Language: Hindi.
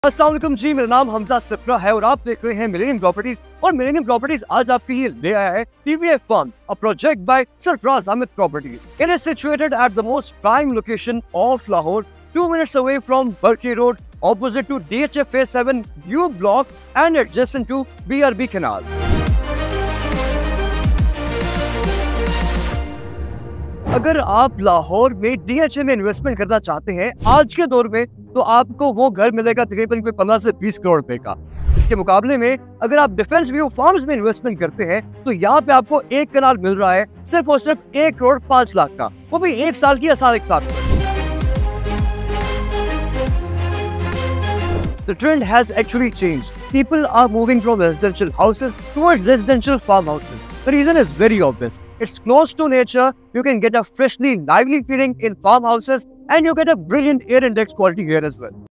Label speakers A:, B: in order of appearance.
A: अस्सलाम वालेकुम जी, मेरा नाम हमजा सिप्रा है और आप देख रहे हैं मिलेनियम प्रॉपर्टीज। और मिलेनियम प्रॉपर्टीज आज आपके लिए ले आया है TVF farm, a project by Sarfaraz Ahmed properties. It is situated at the most prime location of Lahore, 2 minutes away from Barkey Road, opposite to DHF Phase 7 U Block and adjacent to BRB Canal. अगर आप लाहौर में DHA में इन्वेस्टमेंट करना चाहते हैं आज के दौर में, तो आपको वो घर मिलेगा तकरीबन कोई 15 से 20 करोड़ रुपए का। इसके मुकाबले में अगर आप डिफेंस व्यू फार्म्स में इन्वेस्टमेंट करते हैं तो यहाँ पे आपको 1 कनाल मिल रहा है सिर्फ और सिर्फ 1 करोड़ 5 लाख का, वो भी 1 साल की आसान एक साथ। The trend has actually changed. People are moving from residential houses towards residential farmhouses. The reason is very obvious. It's close to nature, you can get a freshly lively feeling in farmhouses, and you get a brilliant air index quality here as well.